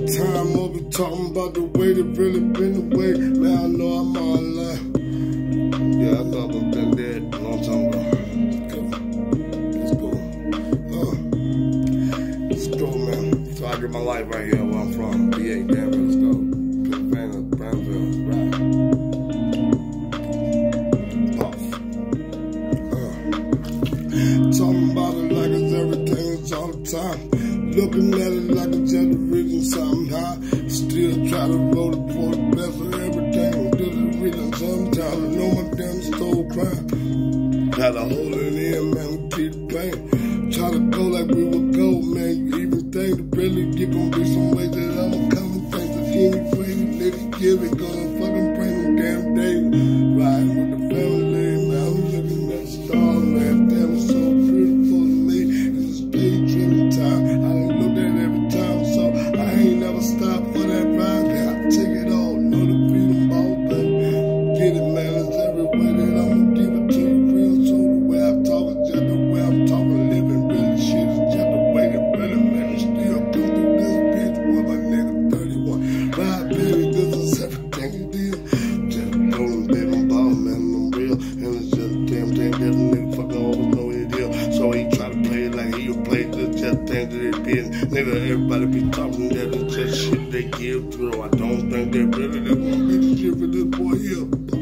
time, I'll be talking about the way that really been the way. Man, I know I'm all alive. Yeah, I thought I've been dead a long time ago. Let's go. Let's go, man. So I get my life right here where I'm from. VA, Denver, let's go. Pennsylvania, Brownsville, right. Talking about it like it's everything, it's all the time. Looking at it like it's just a reason something high. Still try to roll it for the best of everything. This is reason sometimes I know my damn soul crying. Try to hold it in, man, we keep the pain. Try to go like we would go, man. You even think that really you gon' be some ways that I'ma come and think that he ain't crazy. Nigga, give it, gonna fucking bring them damn days. Riding with the family, man. I'm looking at the stars, man. Damn, it's so beautiful to me. It's a daydreaming time. I done looked at it every time, so I ain't never stopped for that ride. Yeah, I take it all, know the freedom ball, baby. Get it, man. It's everywhere that I'ma give it to you real. So the way I talk is just the way I'm talking. Living really shit is just the way that really, man. It still come through this bitch with my nigga 31. Ride, baby, this is everything it is. Just going, baby, ball, man. I'm real. And it's just a damn thing that a nigga fucking always know what it is. So he try to play it like he would play this just thing that it been. Nigga, everybody be talking that it's just shit they give through. I don't think they really gonna be the shit for this boy here.